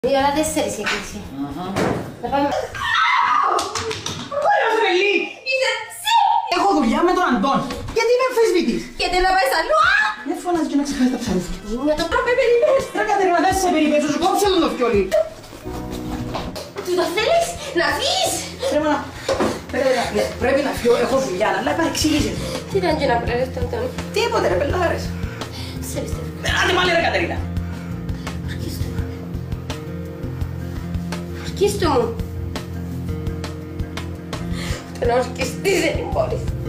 Η ώρα 4 η εκκλησία. Να πάμε. Ωραία, τρελή! Είσαι ψή! Έχω δουλειά με τον Αντών. Γιατί με αμφισβητείς? Γιατί να πάει αλλού. Δεν φωνάζεις και να ξεχάσεις τα ψαρούφια. Να το πάμε περιμένεις. Ρε Κατερίνα, δεν σε περιπέτω, σου κόψε το φιόλι. Του το θέλεις να φύγεις. Πρέπει να φύγω, έχω δουλειά, αλλά παρεξηγήσεις. Τι ήταν και να πρέπει τον τον. Τίποτε ρε πελάρες. Σε πιστεύω. Άντε πάλι ρε Κατερίνα. Ορκίστου μου. Ούτε να ορκιστείς δεν μπορείς.